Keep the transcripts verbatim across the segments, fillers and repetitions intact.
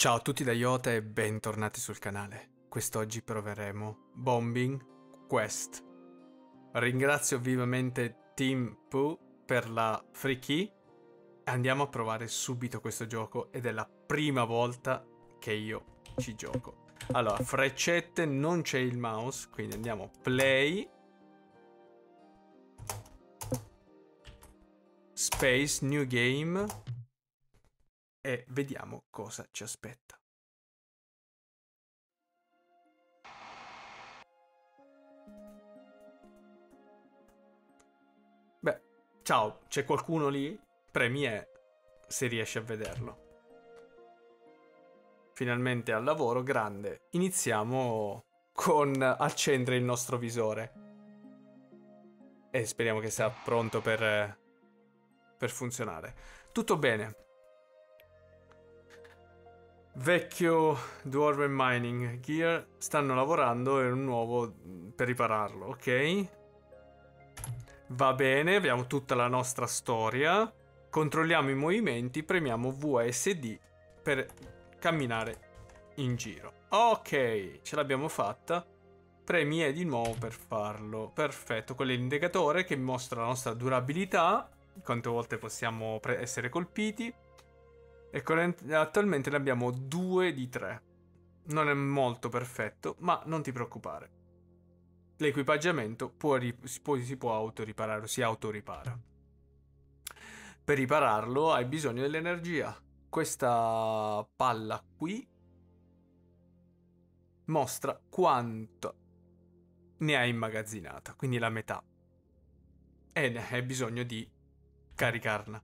Ciao a tutti da Iota e bentornati sul canale. Quest'oggi proveremo Bombing Quest. Ringrazio vivamente Team Pooh per la free key. Andiamo a provare subito questo gioco ed è la prima volta che io ci gioco. Allora, freccette, non c'è il mouse, quindi andiamo play. Space, new game. E vediamo cosa ci aspetta. Beh, ciao, c'è qualcuno lì? Premi E se riesci a vederlo. Finalmente al lavoro, grande. Iniziamo con accendere il nostro visore. E speriamo che sia pronto per, per funzionare. Tutto bene. Vecchio Dwarven Mining Gear, stanno lavorando in un nuovo per ripararlo, ok? Va bene, abbiamo tutta la nostra storia. Controlliamo i movimenti, premiamo V S D per camminare in giro. Ok, ce l'abbiamo fatta. Premi E di nuovo per farlo. Perfetto, quello è l'indicatore che mostra la nostra durabilità, quante volte possiamo essere colpiti. E attualmente ne abbiamo due di tre. Non è molto perfetto, ma non ti preoccupare. L'equipaggiamento può si, può, si può autoriparare, si autoripara. Per ripararlo hai bisogno dell'energia. Questa palla qui mostra quanto ne hai immagazzinata, quindi la metà. E ne hai bisogno di caricarla.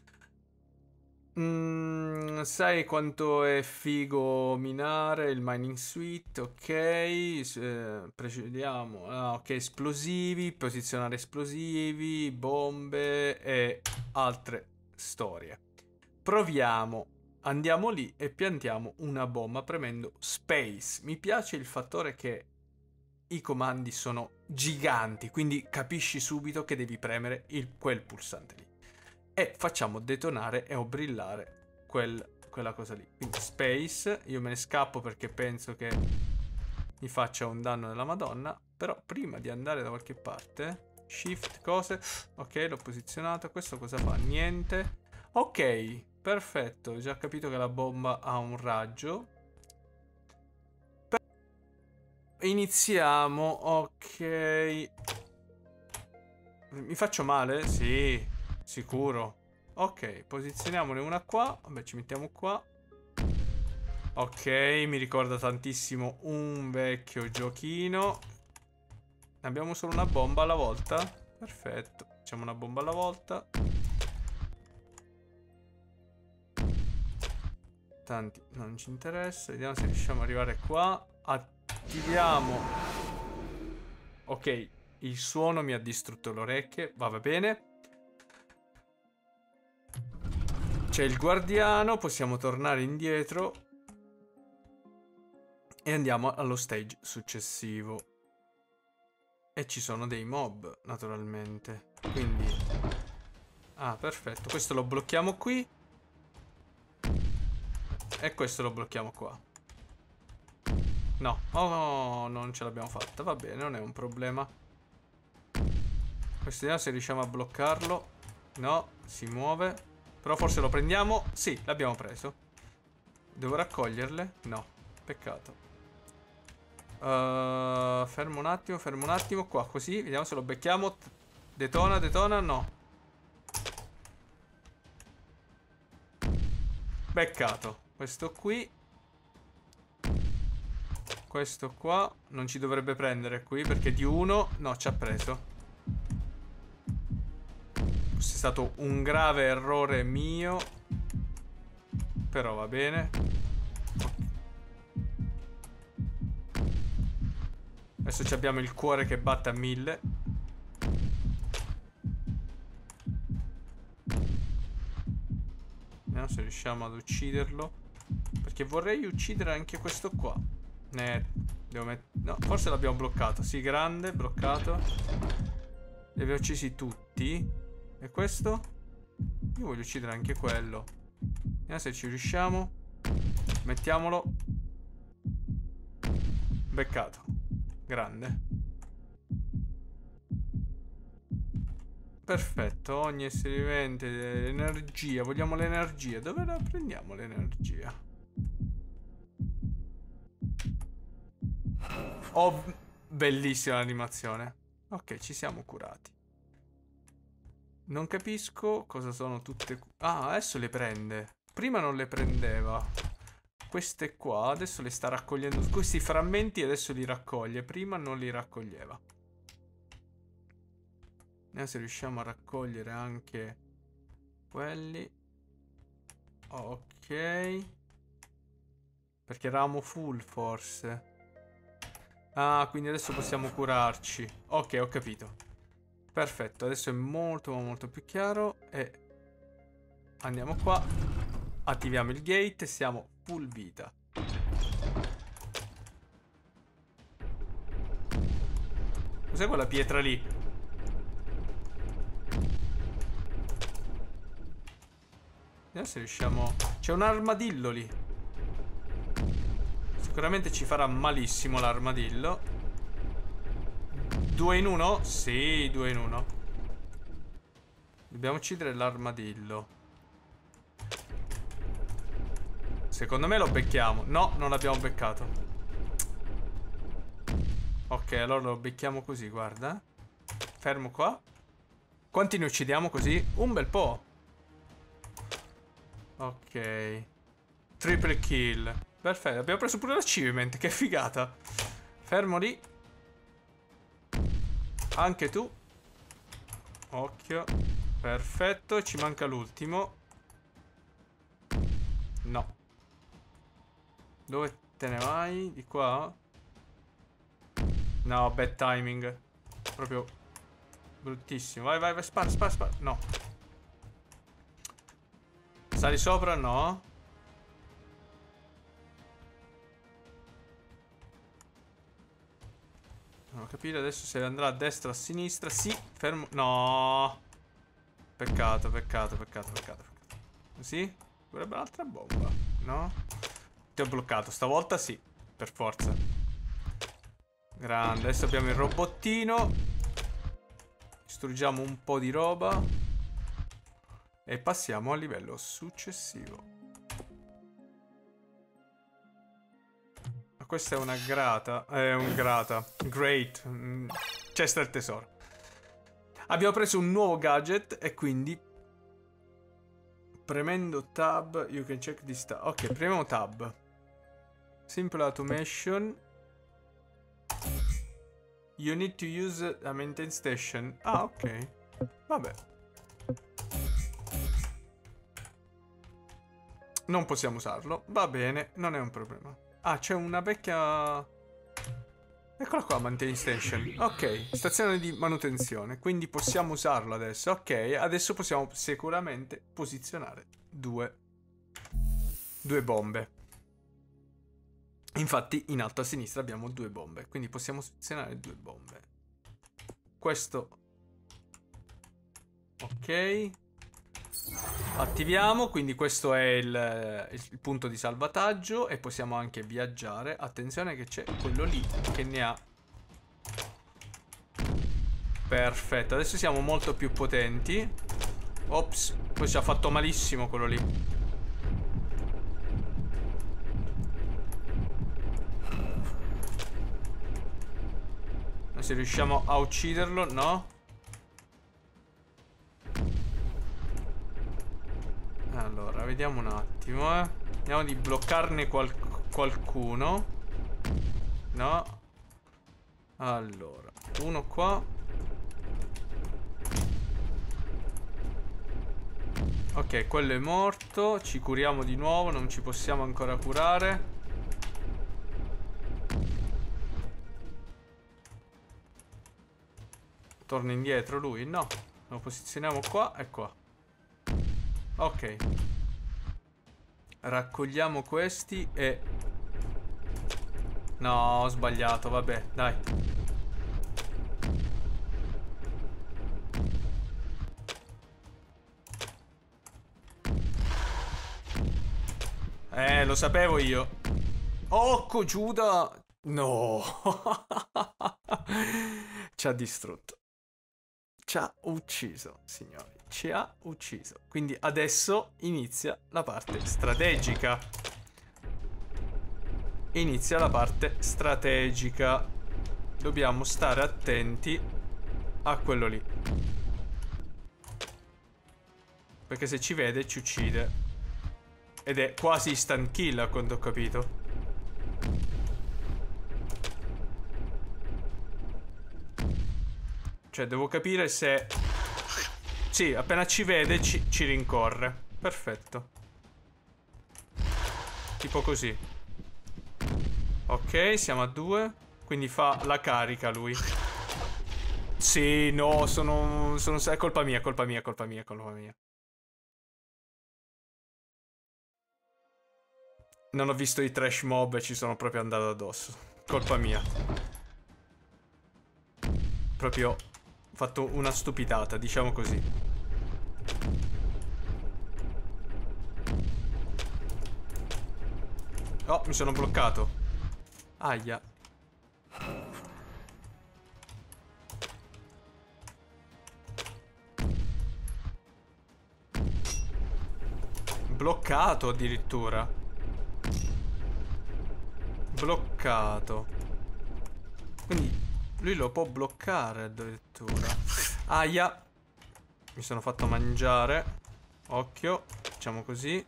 Mm, sai quanto è figo minare il mining suite? Ok, eh, procediamo. Ah, ok, esplosivi, posizionare esplosivi, bombe e altre storie. Proviamo, andiamo lì e piantiamo una bomba premendo space. Mi piace il fattore che i comandi sono giganti, quindi capisci subito che devi premere il, quel pulsante lì. E facciamo detonare e o brillare quel, quella cosa lì. Quindi space, io me ne scappo perché penso che mi faccia un danno della Madonna. Però prima di andare da qualche parte, shift, cose, ok, l'ho posizionato. Questo cosa fa? Niente. Ok, perfetto, ho già capito che la bomba ha un raggio. Iniziamo, ok. Mi faccio male? Sì, sicuro. Ok, posizioniamone una qua. Vabbè, ci mettiamo qua. Ok, mi ricorda tantissimo un vecchio giochino. Ne abbiamo solo una bomba alla volta. Perfetto, facciamo una bomba alla volta. Tanti non ci interessa. Vediamo se riusciamo ad arrivare qua. Attiviamo. Ok, il suono mi ha distrutto le orecchie. Va, va bene. C'è il guardiano. Possiamo tornare indietro. E andiamo allo stage successivo. E ci sono dei mob, naturalmente. Quindi... ah, perfetto. Questo lo blocchiamo qui. E questo lo blocchiamo qua. No, oh, non ce l'abbiamo fatta. Va bene, non è un problema. Questo vediamo se riusciamo a bloccarlo. No, si muove. Però forse lo prendiamo. Sì, l'abbiamo preso. Devo raccoglierle? No, peccato. Uh, fermo un attimo, fermo un attimo. Qua, così, vediamo se lo becchiamo. Detona, detona, no. Beccato. Questo qui. Questo qua non ci dovrebbe prendere qui perché di uno... no, ci ha preso. Questo è stato un grave errore mio. Però va bene. Adesso abbiamo il cuore che batte a mille. Vediamo se riusciamo ad ucciderlo. Perché vorrei uccidere anche questo qua. Eh, devo met- no, forse l'abbiamo bloccato. Sì, grande, bloccato. Li abbiamo uccisi tutti. E questo? Io voglio uccidere anche quello. Vediamo se ci riusciamo. Mettiamolo. Beccato. Grande. Perfetto. Ogni essere vivente, energia. Vogliamo l'energia. Dove la prendiamo l'energia? Oh, bellissima l'animazione. Ok, ci siamo curati. Non capisco cosa sono tutte... Ah, adesso le prende. Prima non le prendeva. Queste qua adesso le sta raccogliendo. Questi frammenti adesso li raccoglie. Prima non li raccoglieva. Vediamo se riusciamo a raccogliere anche quelli. Ok. Perché eravamo full forse. Ah, quindi adesso possiamo curarci. Ok, ho capito. Perfetto, adesso è molto molto più chiaro. E andiamo qua. Attiviamo il gate e siamo full vita. Cos'è quella pietra lì? Vediamo se riusciamo... C'è un armadillo lì. Sicuramente ci farà malissimo l'armadillo. Due in uno? Sì, due in uno. Dobbiamo uccidere l'armadillo. Secondo me lo becchiamo. No, non l'abbiamo beccato. Ok, allora lo becchiamo così, guarda. Fermo qua. Quanti ne uccidiamo così? Un bel po'. Ok. Triple kill. Perfetto, abbiamo preso pure l'achievement. Che figata. Fermo lì. Anche tu. Occhio. Perfetto, ci manca l'ultimo. No. Dove te ne vai? Di qua? No, bad timing. Proprio bruttissimo. Vai, vai, vai, spara, spara, spara. No. Sali sopra? No. Non ho capito adesso se andrà a destra o a sinistra. Sì, fermo. No. Peccato, peccato, peccato, peccato. Così? Vorrebbe un'altra bomba. No? Ti ho bloccato. Stavolta sì. Per forza. Grande. Adesso abbiamo il robottino. Distruggiamo un po' di roba. E passiamo al livello successivo. Questa è una grata. È un grata. Great. Mm. C'è sta il tesoro. Abbiamo preso un nuovo gadget e quindi premendo tab you can check this tab. Ok, premiamo tab. Simple automation. You need to use a maintain station. Ah, ok. Vabbè. Non possiamo usarlo. Va bene, non è un problema. Ah, c'è una vecchia... Eccola qua, maintain station. Ok, stazione di manutenzione. Quindi possiamo usarlo adesso. Ok, adesso possiamo sicuramente posizionare due... Due bombe. Infatti in alto a sinistra abbiamo due bombe. Quindi possiamo posizionare due bombe. Questo... Ok. Attiviamo, quindi questo è il, il punto di salvataggio e possiamo anche viaggiare. Attenzione che c'è quello lì che ne ha. Perfetto, adesso siamo molto più potenti. Ops, poi ci ha fatto malissimo quello lì. Se riusciamo a ucciderlo, no? Allora, vediamo un attimo, eh. Vediamo di bloccarne qual qualcuno. No. Allora, uno qua. Ok, quello è morto. Ci curiamo di nuovo, non ci possiamo ancora curare. Torna indietro lui? No. Lo posizioniamo qua e qua. Ok. Raccogliamo questi e... No, ho sbagliato, vabbè, dai. Eh, lo sapevo io. Oh, Giuda. No. Ci ha distrutto. Ci ha ucciso, signori. Ci ha ucciso. Quindi adesso inizia la parte strategica. Inizia la parte strategica. Dobbiamo stare attenti a quello lì. Perché se ci vede ci uccide. Ed è quasi instant kill, a quanto ho capito. Cioè devo capire se... Sì, appena ci vede ci, ci rincorre. Perfetto. Tipo così. Ok, siamo a due. Quindi fa la carica lui. Sì, no, sono... sono è colpa mia, colpa mia, colpa mia, colpa mia. Non ho visto i trash mob e ci sono proprio andato addosso. Colpa mia. Proprio... ho fatto una stupidata, diciamo così. Oh, mi sono bloccato. Aia. Bloccato addirittura. Bloccato. Quindi lui lo può bloccare addirittura. Aia. Mi sono fatto mangiare. Occhio. Facciamo così.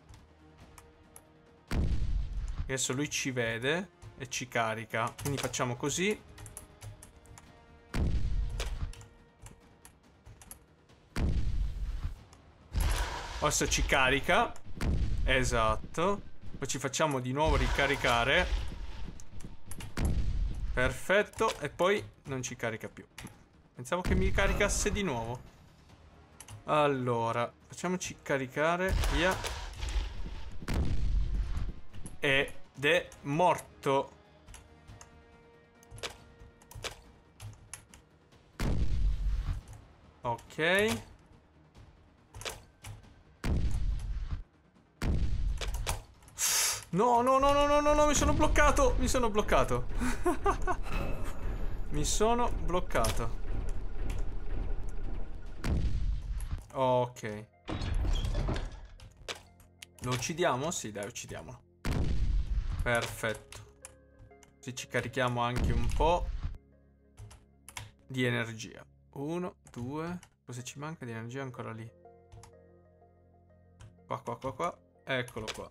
Adesso lui ci vede e ci carica. Quindi facciamo così. Adesso ci carica. Esatto. Poi ci facciamo di nuovo ricaricare. Perfetto. E poi non ci carica più. Pensavo che mi caricasse di nuovo. Allora, facciamoci caricare. Via. Ed è morto. Ok. No, no, no, no, no, no, no, mi sono bloccato. Mi sono bloccato. Mi sono bloccato. Ok. Lo uccidiamo? Sì, dai, uccidiamolo. Perfetto. Se ci carichiamo anche un po' di energia. Uno, due. Cosa ci manca di energia ancora lì? Qua, qua, qua, qua. Eccolo qua.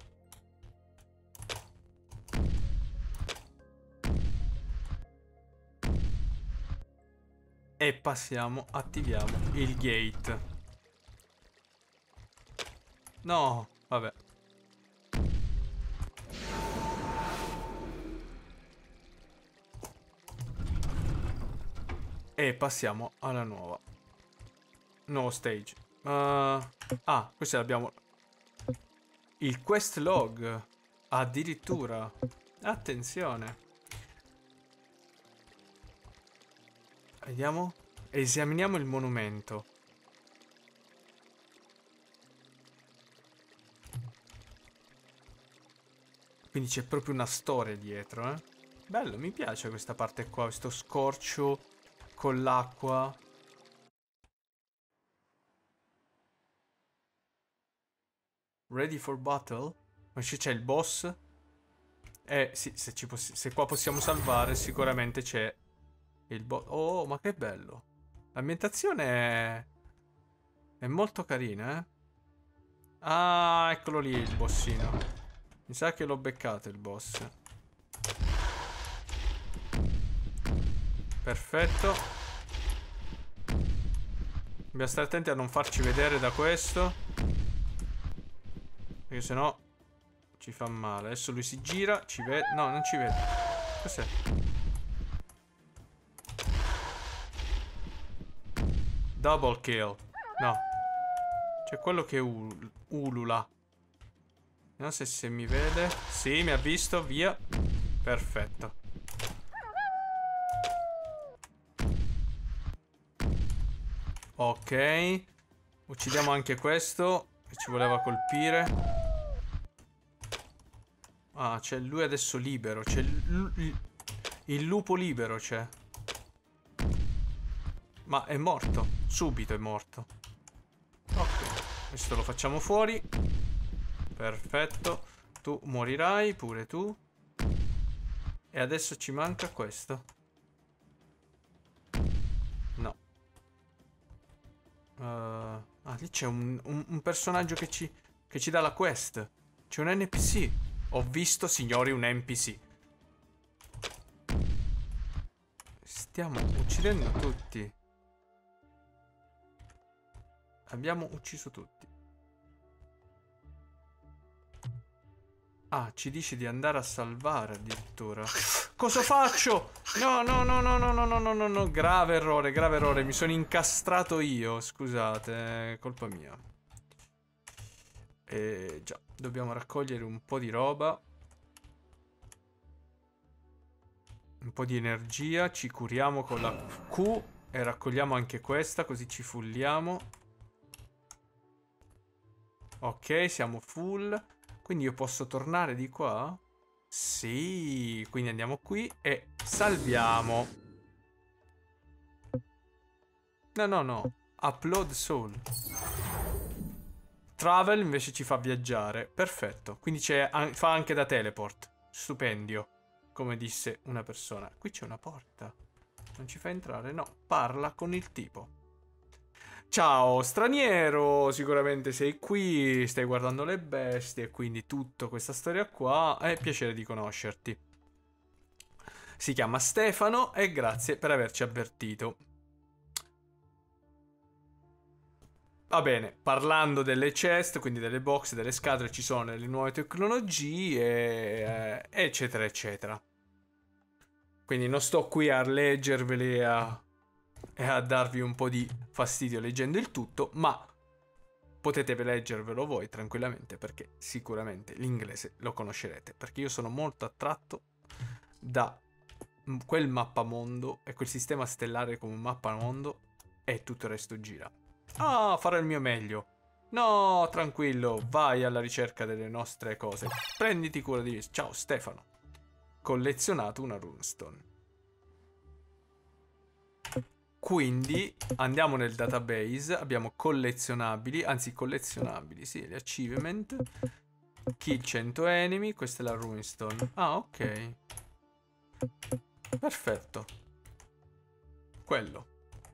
E passiamo, attiviamo il gate. No, vabbè. E passiamo alla nuova. Nuovo stage. Uh, ah, questa l'abbiamo. Il quest log. Addirittura. Attenzione. Vediamo. Esaminiamo il monumento. Quindi c'è proprio una storia dietro, eh. Bello, mi piace questa parte qua. Questo scorcio con l'acqua. Ready for battle? Ma c'è il boss? Eh, sì, se, ci se qua possiamo salvare sicuramente c'è il boss. Oh, ma che bello. L'ambientazione è... è molto carina, eh. Ah, eccolo lì il bossino. Mi sa che l'ho beccato il boss. Perfetto. Dobbiamo stare attenti a non farci vedere da questo, perché sennò ci fa male. Adesso lui si gira, ci vede. No, non ci vede. Cos'è? Double kill. No. C'è quello che ul ulula. Non so se mi vede. Sì, mi ha visto, via. Perfetto. Ok. Uccidiamo anche questo che ci voleva colpire. Ah, c'è lui adesso libero. C'è il, il, il lupo libero, c'è. Ma è morto. Subito è morto. Ok. Questo lo facciamo fuori. Perfetto. Tu morirai, pure tu. E adesso ci manca questo. No. Uh, ah, lì c'è un, un, un personaggio che ci, che ci dà la quest. C'è un N P C. Ho visto, signori, un N P C. Stiamo uccidendo tutti. Abbiamo ucciso tutti. Ah, ci dice di andare a salvare addirittura. Cosa faccio? No, no, no, no, no, no, no, no, no, no. Grave errore, grave errore. Mi sono incastrato io. Scusate, è colpa mia. E già, dobbiamo raccogliere un po' di roba. Un po' di energia. Ci curiamo con la Q. E raccogliamo anche questa, così ci fulliamo. Ok, siamo full. Quindi io posso tornare di qua? Sì, quindi andiamo qui e salviamo. No, no, no. Upload soul. Travel invece ci fa viaggiare. Perfetto. Quindi c'è, fa anche da teleport. Stupendio. Come disse una persona. Qui c'è una porta. Non ci fa entrare? No. Parla con il tipo. Ciao straniero, sicuramente sei qui, stai guardando le bestie, quindi tutta questa storia qua, è piacere di conoscerti. Si chiama Stefano e grazie per averci avvertito. Va bene, parlando delle chest, quindi delle box, delle scatole, ci sono le nuove tecnologie, eccetera, eccetera. Quindi non sto qui a leggerveli e a... e a darvi un po' di fastidio leggendo il tutto, ma potete leggervelo voi tranquillamente perché sicuramente l'inglese lo conoscerete, perché io sono molto attratto da quel mappamondo e quel sistema stellare come un mappamondo e tutto il resto gira. Ah, farò il mio meglio. No, tranquillo, vai alla ricerca delle nostre cose. Prenditi cura di... Ciao Stefano. Collezionato una runestone. Quindi andiamo nel database, abbiamo collezionabili, anzi collezionabili, sì, le achievement. Kill cento enemy, questa è la runestone. Ah, ok. Perfetto. Quello.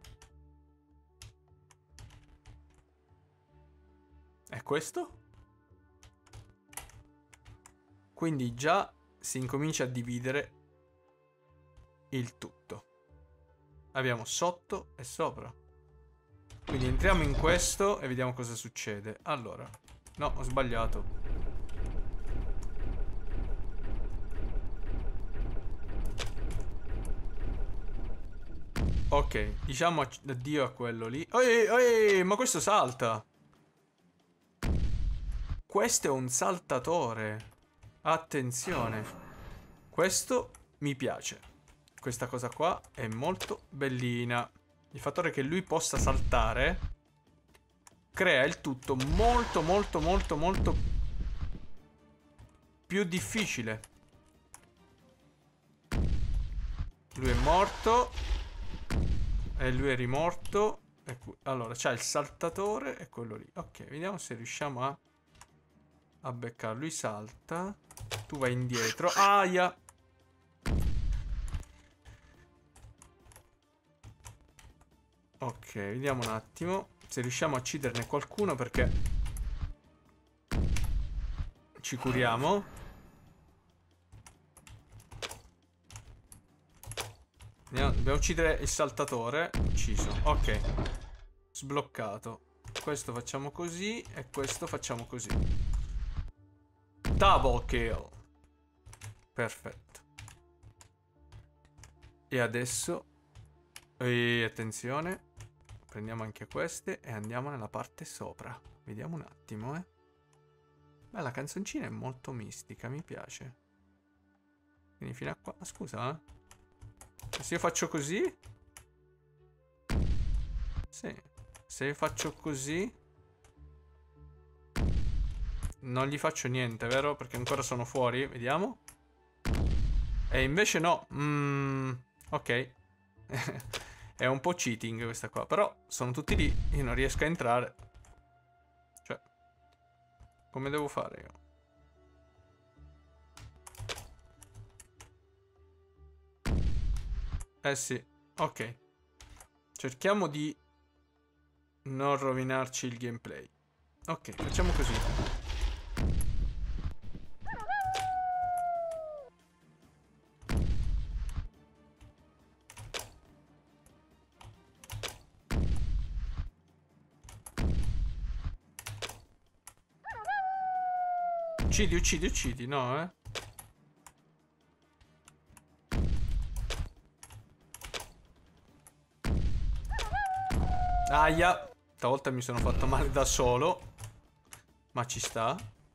È questo? Quindi già si incomincia a dividere il tutto. Abbiamo sotto e sopra. Quindi entriamo in questo e vediamo cosa succede. Allora, no, ho sbagliato. Ok, diciamo addio a quello lì. Ehi, ehi, ma questo salta. Questo è un saltatore. Attenzione. Questo mi piace. Questa cosa qua è molto bellina. Il fattore che lui possa saltare crea il tutto molto molto molto molto più difficile. Lui è morto e lui è rimorto. Allora c'ha il saltatore e quello lì. Ok, vediamo se riusciamo a a beccarlo. Lui salta. Tu vai indietro. Aia. Ok, vediamo un attimo se riusciamo a ucciderne qualcuno, perché ci curiamo. Andiamo, dobbiamo uccidere il saltatore. Ucciso. Ok. Sbloccato. Questo facciamo così e questo facciamo così. Double kill. Perfetto. E adesso e attenzione, prendiamo anche queste e andiamo nella parte sopra. Vediamo un attimo, eh. Beh, la canzoncina è molto mistica, mi piace. Quindi fino a qua. Scusa, eh. Se io faccio così? Sì. Se io faccio così? non gli faccio niente, vero? Perché ancora sono fuori, vediamo. E invece no. Mm, ok. È un po' cheating questa qua. Però sono tutti lì, io non riesco a entrare. Cioè, come devo fare io? Eh sì, ok. Cerchiamo di non rovinarci il gameplay. Ok, facciamo così. Uccidi, uccidi, uccidi, no, eh? Aia! Stavolta mi sono fatto male da solo. Ma ci sta.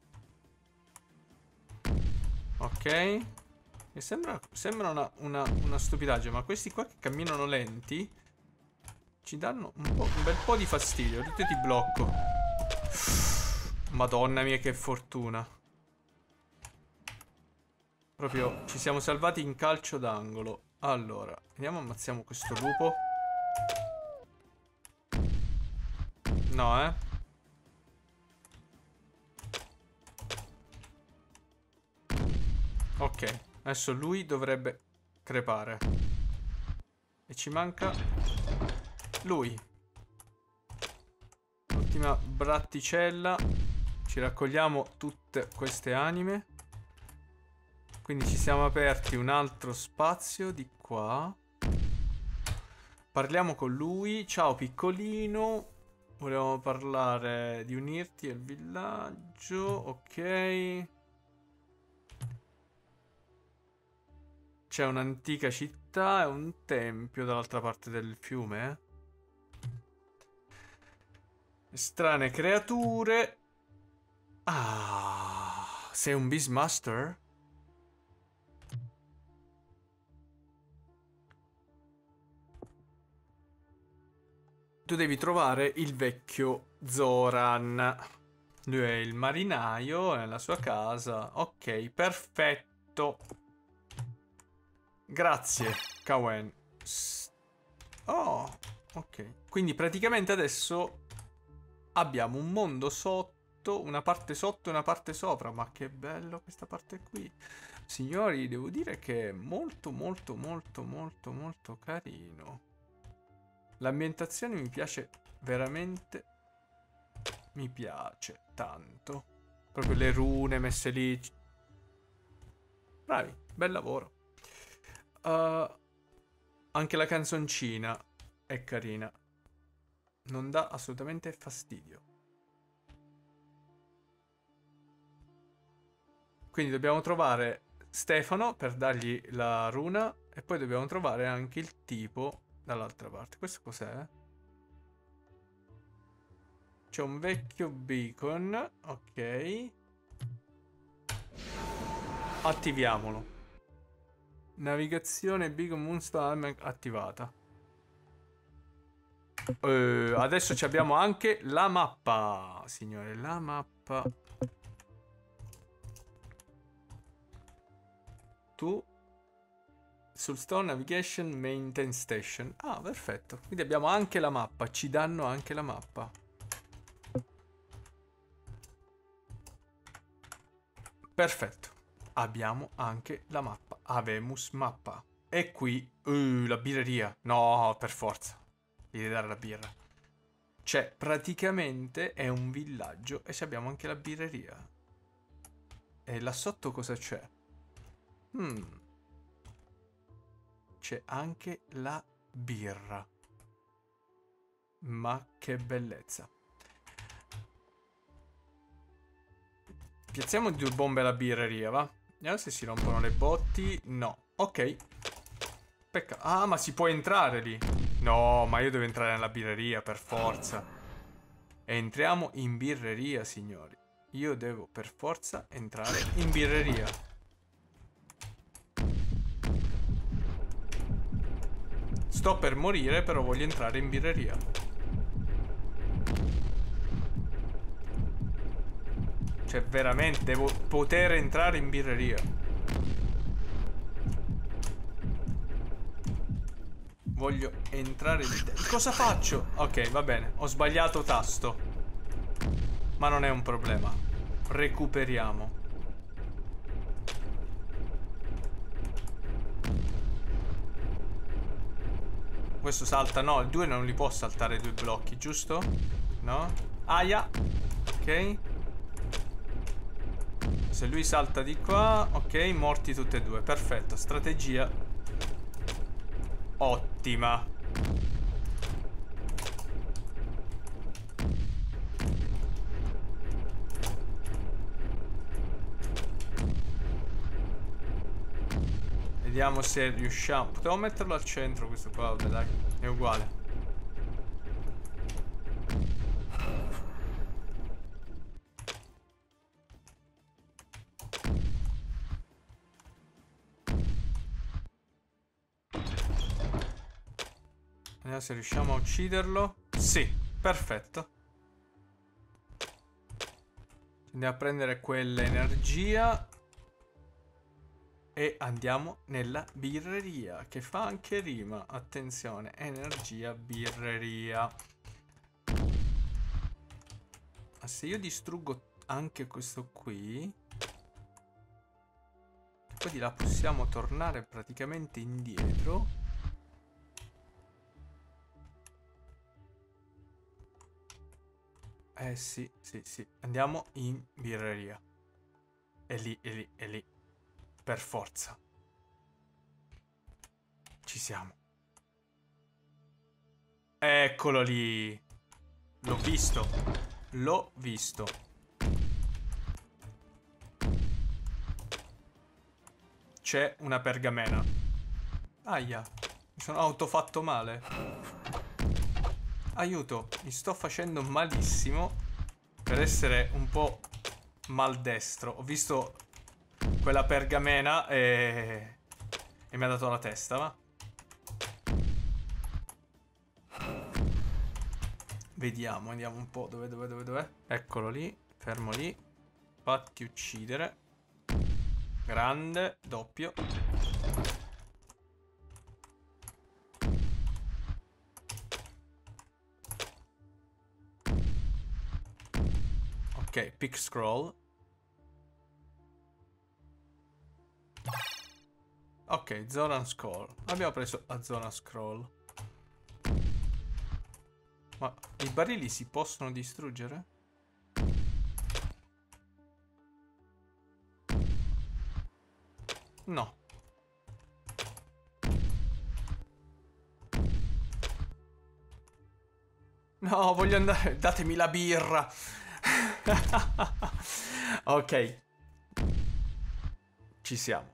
Ok. Mi sembra, sembra una, una, una stupidaggine. Ma questi qua che camminano lenti ci danno un, po', un bel po' di fastidio. Io ti blocco. Madonna mia, che fortuna. Proprio ci siamo salvati in calcio d'angolo. Allora, vediamo, ammazziamo questo lupo. No, eh. Ok, adesso lui dovrebbe crepare. E ci manca lui. L'ultima bratticella. Ci raccogliamo tutte queste anime. Quindi ci siamo aperti un altro spazio di qua. Parliamo con lui. Ciao piccolino. Volevamo parlare di unirti al villaggio. Ok. C'è un'antica città e un tempio dall'altra parte del fiume. Eh? Strane creature. Ah, sei un Beastmaster? Tu devi trovare il vecchio Zoran. Lui è il marinaio nella sua casa. Ok, perfetto. Grazie, Kawen. Oh, ok. Quindi praticamente adesso abbiamo un mondo sotto, una parte sotto e una parte sopra. Ma che bello questa parte qui. Signori, devo dire che è molto, molto, molto, molto, molto carino. L'ambientazione mi piace veramente. Mi piace tanto. Proprio le rune messe lì. Bravi, bel lavoro. Uh, anche la canzoncina è carina. Non dà assolutamente fastidio. Quindi dobbiamo trovare Stefano per dargli la runa. E poi dobbiamo trovare anche il tipo dall'altra parte. Questo cos'è? C'è un vecchio beacon. Ok. Attiviamolo. Navigazione Beacon Moonstar attivata. Uh, adesso ci abbiamo anche la mappa. Signore, la mappa. Tu sul Stone Navigation Maintenance Station. Ah, perfetto. Quindi abbiamo anche la mappa. Ci danno anche la mappa. Perfetto. Abbiamo anche la mappa. Avemus mappa. E qui uh, la birreria. No, per forza. Gli devi dare la birra. Cioè, praticamente è un villaggio e abbiamo anche la birreria. E là sotto cosa c'è? Hmm. C'è anche la birra. Ma che bellezza. Piazziamo due bombe alla birreria, va? Vediamo se si rompono le botti. No. Ok. Peccato. Ah, ma si può entrare lì. No, ma io devo entrare nella birreria per forza. Entriamo in birreria, signori. Io devo per forza entrare in birreria. Sto per morire, però voglio entrare in birreria. Cioè, veramente, devo poter entrare in birreria. Voglio entrare di te. Cosa faccio? Ok, va bene. Ho sbagliato tasto. Ma non è un problema. Recuperiamo. Questo salta, no, il due non li può saltare due blocchi, giusto? No? Aia. Ok. Se lui salta di qua, ok, morti tutti e due. Perfetto, strategia ottima. Vediamo se riusciamo. Potevo metterlo al centro questo qua, vabbè dai, è uguale. Vediamo se riusciamo a ucciderlo. Sì, perfetto. Andiamo a prendere quell'energia e andiamo nella birreria, che fa anche rima. Attenzione, energia, birreria. Ma se io distruggo anche questo qui, poi di là possiamo tornare praticamente indietro. Eh sì, sì, sì. Andiamo in birreria. È lì, è lì, è lì. Per forza. Ci siamo. Eccolo lì. L'ho visto. L'ho visto. C'è una pergamena. Aia. Mi sono autofatto male. Aiuto. Mi sto facendo malissimo. Per essere un po' maldestro. Ho visto quella pergamena e... e mi ha dato la testa, va? Vediamo, andiamo un po'. Dove, dove, dove, dove? Eccolo lì. Fermo lì. Fatti uccidere. Grande. Doppio. Ok, pick scroll. Ok, zona scroll. Abbiamo preso la zona scroll. Ma i barili si possono distruggere? No. No, voglio andare. Datemi la birra. Ok. Ci siamo.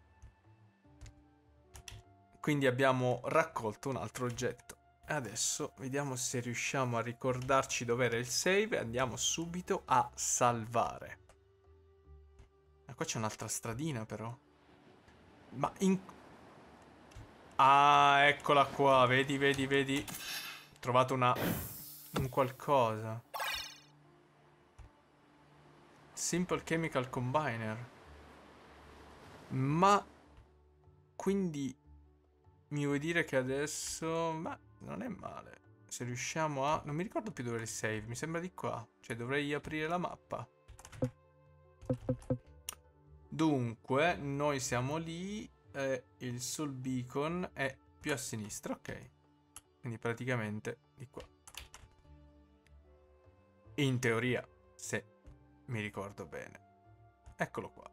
Quindi abbiamo raccolto un altro oggetto. Adesso vediamo se riusciamo a ricordarci dov'era il save e andiamo subito a salvare. Ma qua c'è un'altra stradina però. Ma in... Ah, eccola qua, vedi, vedi, vedi. Ho trovato una... un qualcosa. Simple Chemical Combiner. Ma... quindi... mi vuoi dire che adesso... ma non è male. Se riusciamo a... non mi ricordo più dove è il save. Mi sembra di qua. Cioè dovrei aprire la mappa. Dunque, noi siamo lì. E il Soul Beacon è più a sinistra. Ok. Quindi praticamente di qua. In teoria, se mi ricordo bene. Eccolo qua.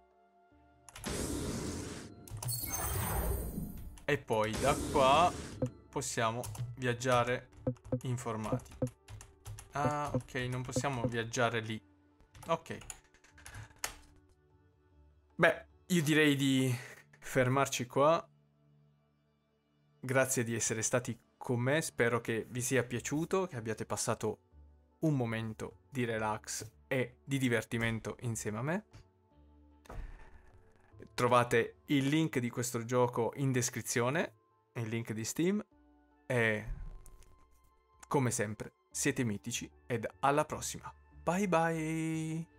E poi da qua possiamo viaggiare informati. Ah, ok, non possiamo viaggiare lì. Ok. Beh, io direi di fermarci qua. Grazie di essere stati con me. Spero che vi sia piaciuto, che abbiate passato un momento di relax e di divertimento insieme a me. Trovate il link di questo gioco in descrizione, il link di Steam, e come sempre siete mitici ed alla prossima. Bye bye!